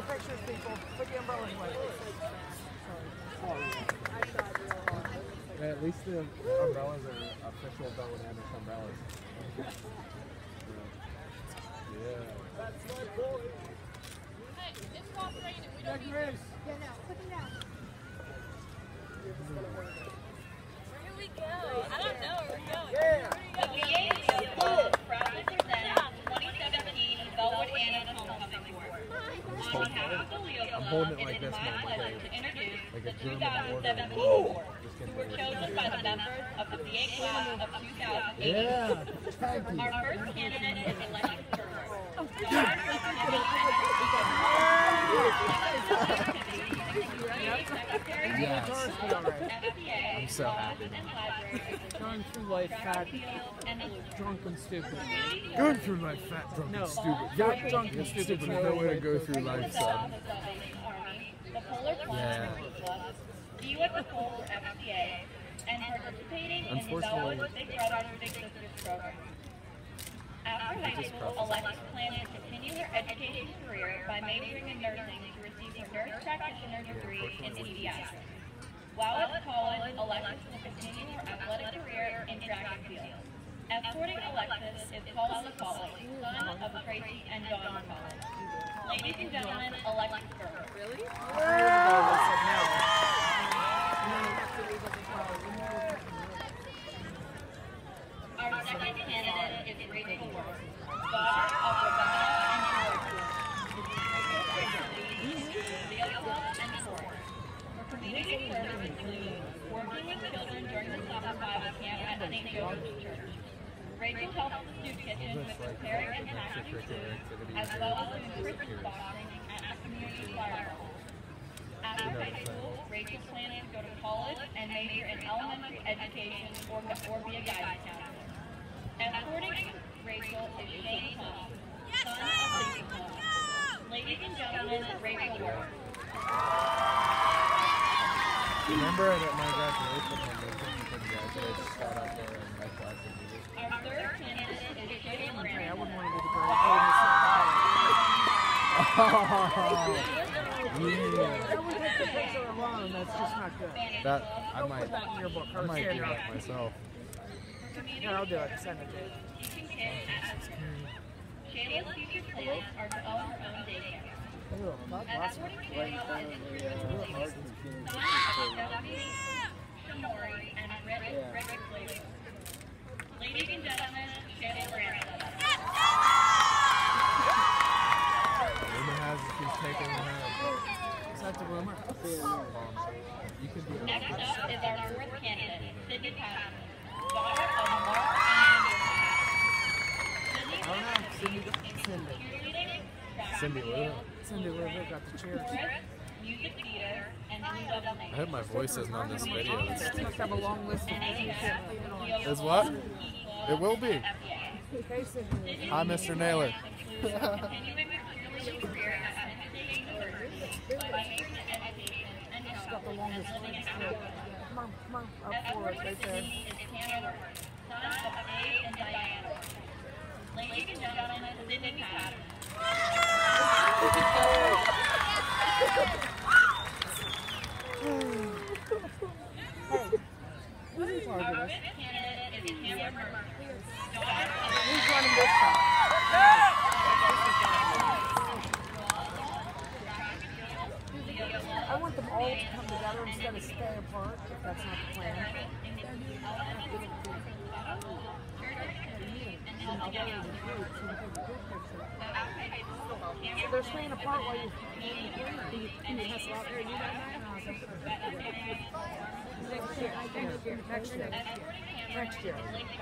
pictures, people. Put the umbrellas away. Yeah, at least the umbrellas are official Bowen Anderson umbrellas. Yeah. That's my boy. Hey, it's cooperating. We don't need this. Yeah, no. Put them down. Where do we go? I don't know where we're going. The VA Video Club proudly presents 2017 Bellwood Anna's Homecoming Award. On behalf of the Leo I'm Club, holding it it like is this my now, pleasure like to introduce a the German 2017 order. awards, who were chosen by the members of the VA class of 2008. Yeah, thank you. Our first candidate is Alexis Berger. Yes. I'm so happy. Going through life fat, drunk and stupid. Going through life fat, drunk, No. and stupid. Not drunk and stupid. Stupid is no way to go through life, son. Yeah. See you at the Polar FCA and participating in the Bellwood Big Brothers Big Sisters program. After high school, Alexis plans to continue her education career by majoring in nursing to receive her nurse practitioner degree in pediatrics. While at college, Alexis will continue her athletic career in track and field. Escorting Alexis is Colin McCauley, son of Tracy and Dawn McCauley. Ladies and gentlemen, Alexis Berger. Really? Our second candidate is Rachel Worth, daughter of Rebecca and George Worth. Leo Club and Sport. Her community service includes working with children during the summer Bible camp at St. Joseph's Church. Rachel helps the soup kitchen with preparing and packaging food, as well as doing Christmas boxing at the community fire hall. After high school, Rachel plans to go to college and major in elementary education or be a guidance counselor. Escorting Rachel is Shane Thomas, son of Lisa Thomas. Ladies and gentlemen, Rachel Worth. Remember at my graduation when they took me to the graduate, sat out there and my class and music. Our third candidate is Shane I Brandon. wouldn't want to be the girl. Yeah. That would take the picture alone. That's just not good. That I Don't might put that in your book. I might do that myself. Yeah, I'll do it. Send it to you. Teaching kids at Shayla's future plans are to own her own daycare. Escorting Shayla is Stephanie, Shamori, and Frederick Flavor. Ladies and gentlemen, Shayla Branson. Rumor has it she's taking her home. Is that the rumor? You could be Next up is our fourth candidate, Sydney Patterson, daughter of Mark and Andy Patterson. Cindy Lou. Cindy Lou got the cheers. Music theater, and Blue Devil I hope my voice isn't on this video. Must have a long list of things. Is what? It will be. Hey, Cindy. Hi, Mr. Naylor. Continuing her cheerleading career at Penn State University by majoring in education and Got health the and longest living in list. Africa. Come on, up for it, right there. Is Tanner Worth, son of Dave and Diana Worth. Ladies and gentlemen, Sydney Patterson. Who's in charge of Our this? fifth candidate is Tamara Murphy, Who's running this time? I want them all to come together instead of stay apart, if that's not the plan. So they're staying apart while you hustle out there and do that now? Next year. Next year.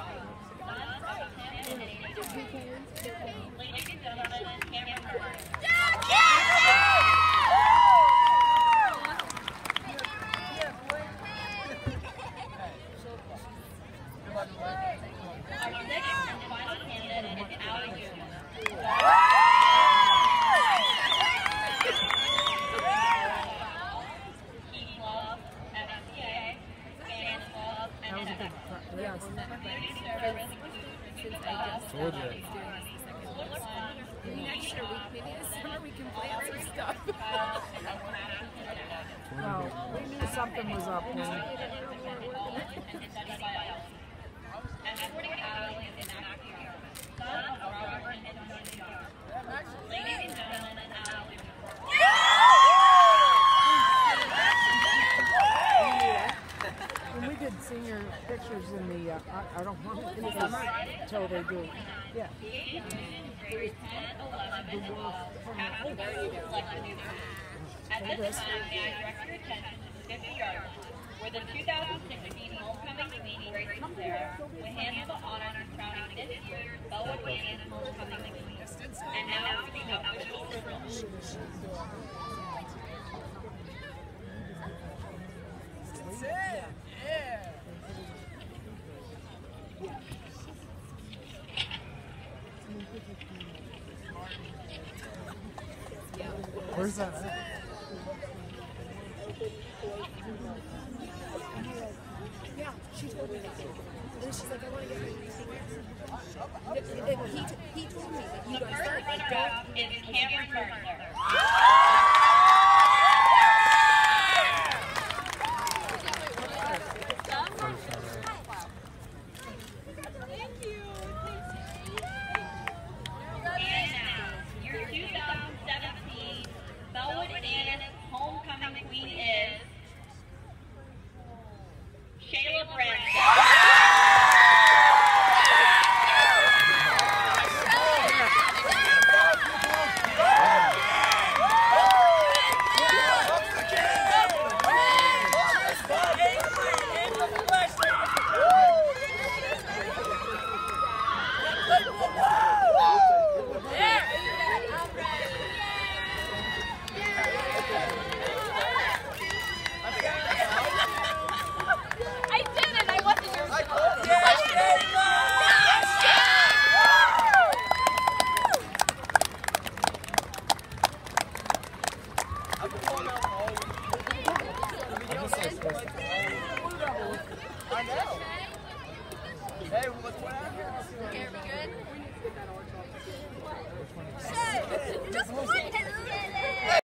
Ladies and gentlemen, Tamara Murphy. Our sixth and final candidate is Allie Newman. Key Club, FCA, Spanish Club, and NFX. Yes. Community service includes Christmas Club, Told you. Solar Fund, Maybe next year, maybe this summer we can plan some stuff. up. Well, we knew something was up when And supporting Allie is Matthew, son of Robert and Nancy Yard. Ladies and gentlemen, Allie. when we did senior pictures in the I don't want to finish until they do. Yeah. Grades 10, 11, and 12 have the ability to select a new group. At this time, may I direct your attention to 50 yards, where the 2016 homecoming queen, Grace Sarah, will handle the honors crowning this year's Bellwood Women's homecoming queen. And now for the official signal. Where's that at? Yeah, she told me that. And then she's like, I want to get my he told me that you The guys first start like, runner-up is Cameron Turner. And now, your 2017 Bellwood and homecoming queen is Shayla Branstad. I know. Hey, what's what happened? okay, are we good? Which one is that? Just one.